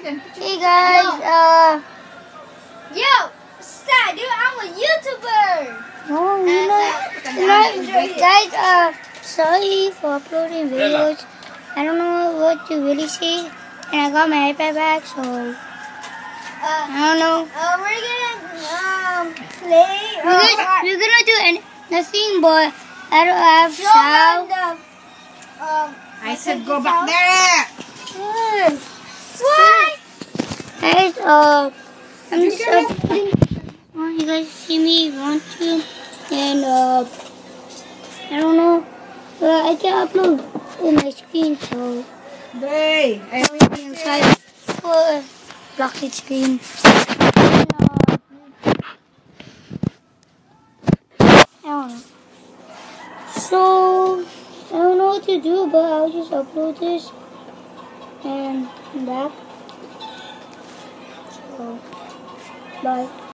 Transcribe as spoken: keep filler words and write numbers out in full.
Hey guys, uh, Yo, stop, dude, I'm a YouTuber. no, you know, you know, guys, uh, sorry for uploading videos. I don't know what to really say, and I got my iPad back, so Uh, I don't know. uh, we're gonna um play. We're Uh, gonna, we're gonna do any, nothing, but I don't have show sound. the, um, I said go back there. Hmm. What? Guys, uh, I'm just uploading. Want you guys to see me if you want to, and uh, I don't know. Well, I can upload in my screen, so Hey. I don't be inside for block it screen. I don't know. So I don't know what to do, but I'll just upload this and come back. So bye.